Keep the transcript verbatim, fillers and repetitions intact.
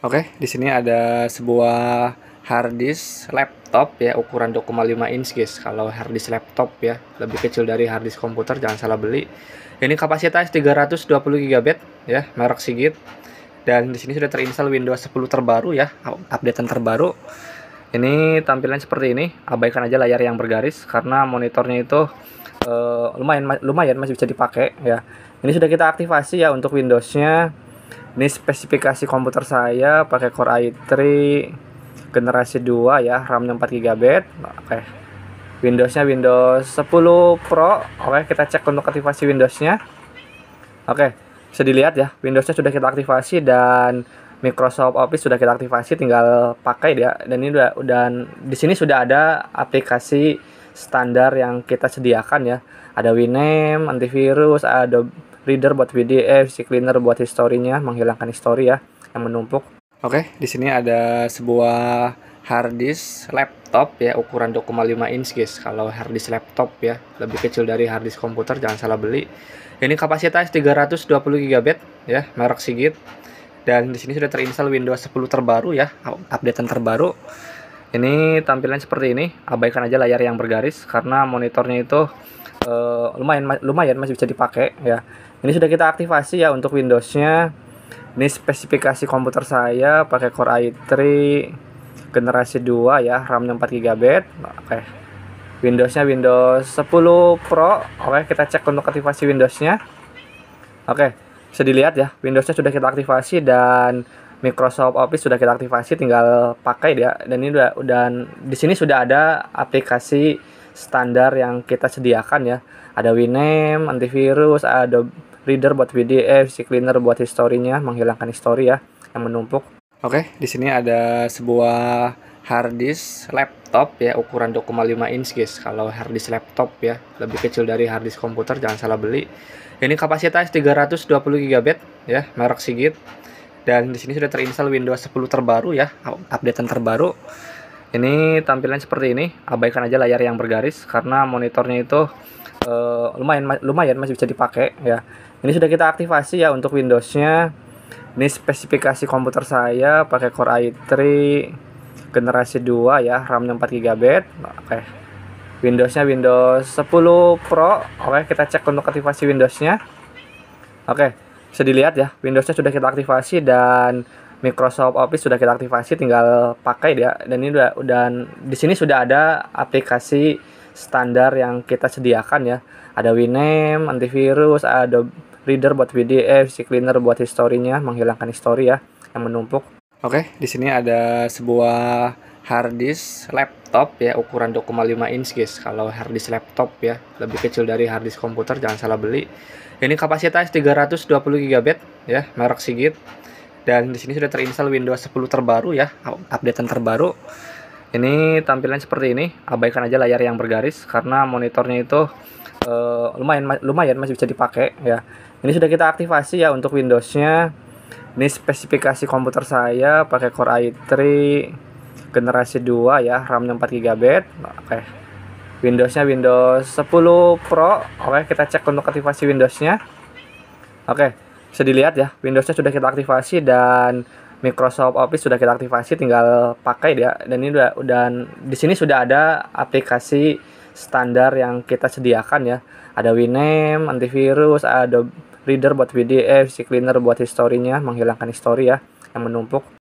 Oke, di sini ada sebuah harddisk laptop ya, ukuran dua koma lima inch guys. Kalau harddisk laptop ya, lebih kecil dari harddisk komputer, jangan salah beli. Ini kapasitas tiga ratus dua puluh giga byte ya, merek Seagate. Dan di sini sudah terinstall Windows sepuluh terbaru ya, updatean terbaru. Ini tampilan seperti ini, abaikan aja layar yang bergaris karena monitornya itu uh, lumayan lumayan masih bisa dipakai ya. Ini sudah kita aktifasi ya untuk Windowsnya. Ini spesifikasi komputer saya pakai Core i tiga generasi dua ya, RAM-nya empat giga byte. Oke. Windowsnya Windows sepuluh Pro. Oke, kita cek untuk aktivasi Windowsnya. Oke, bisa dilihat ya, Windowsnya sudah kita aktifasi dan Microsoft Office sudah kita aktifasi, tinggal pakai dia. Dan ini udah dan di sini sudah ada aplikasi standar yang kita sediakan ya. Ada Winamp, antivirus, ada Reader buat P D F, CCleaner buat historinya, menghilangkan histori ya yang menumpuk. Oke, di sini ada sebuah harddisk laptop ya, ukuran dua koma lima inch guys. Kalau harddisk laptop ya, lebih kecil dari harddisk komputer, jangan salah beli. Ini kapasitas tiga ratus dua puluh giga byte ya, merek Seagate. Dan di sini sudah terinstall Windows sepuluh terbaru ya, updatean terbaru. Ini tampilan seperti ini, abaikan aja layar yang bergaris karena monitornya itu uh, lumayan lumayan masih bisa dipakai ya. Ini sudah kita aktifasi ya untuk Windowsnya. Ini spesifikasi komputer saya pakai Core i tiga generasi dua ya, RAM-nya empat giga byte. Oke. Windowsnya Windows sepuluh Pro. Oke, kita cek untuk aktivasi Windowsnya. Oke, bisa dilihat ya, Windowsnya sudah kita aktifasi dan Microsoft Office sudah kita aktifasi, tinggal pakai dia. Dan ini udah dan di sini sudah ada aplikasi standar yang kita sediakan ya. Ada Winamp, antivirus, ada Reader buat P D F, CCleaner buat historinya, menghilangkan histori ya yang menumpuk. Oke, di sini ada sebuah harddisk laptop ya, ukuran dua koma lima inch guys. Kalau harddisk laptop ya, lebih kecil dari harddisk komputer, jangan salah beli. Ini kapasitas tiga ratus dua puluh giga byte ya, merek Seagate. Dan di sini sudah terinstall Windows sepuluh terbaru ya, updatean terbaru. Ini tampilan seperti ini, abaikan aja layar yang bergaris karena monitornya itu uh, lumayan lumayan masih bisa dipakai ya. Ini sudah kita aktifasi ya untuk Windowsnya. Ini spesifikasi komputer saya pakai Core i tiga generasi dua ya, RAM-nya empat giga byte. Oke. Windowsnya Windows sepuluh Pro. Oke, kita cek untuk aktivasi Windowsnya. Oke, bisa dilihat ya, Windowsnya sudah kita aktifasi dan Microsoft Office sudah kita aktifasi, tinggal pakai dia. Dan ini udah dan di sini sudah ada aplikasi standar yang kita sediakan ya. Ada Winamp, antivirus, ada Reader buat P D F, CCleaner buat historinya, menghilangkan histori ya yang menumpuk. Oke, di sini ada sebuah harddisk laptop ya, ukuran dua koma lima inch guys. Kalau harddisk laptop ya, lebih kecil dari harddisk komputer, jangan salah beli. Ini kapasitas tiga ratus dua puluh giga byte ya, merek Seagate. Dan di sini sudah terinstall Windows sepuluh terbaru ya, updatean terbaru. Ini tampilan seperti ini, abaikan aja layar yang bergaris karena monitornya itu uh, lumayan lumayan masih bisa dipakai ya. Ini sudah kita aktifasi ya untuk Windowsnya. Ini spesifikasi komputer saya pakai Core i tiga generasi dua ya, RAM-nya empat giga byte. Oke. Windowsnya Windows sepuluh Pro. Oke, kita cek untuk aktivasi Windowsnya. Oke, bisa dilihat ya, Windowsnya sudah kita aktifasi dan Microsoft Office sudah kita aktifasi, tinggal pakai dia. Dan ini udah dan di sini sudah ada aplikasi standar yang kita sediakan ya. Ada Winamp, antivirus, ada Reader buat P D F, CCleaner buat historinya, menghilangkan histori ya yang menumpuk.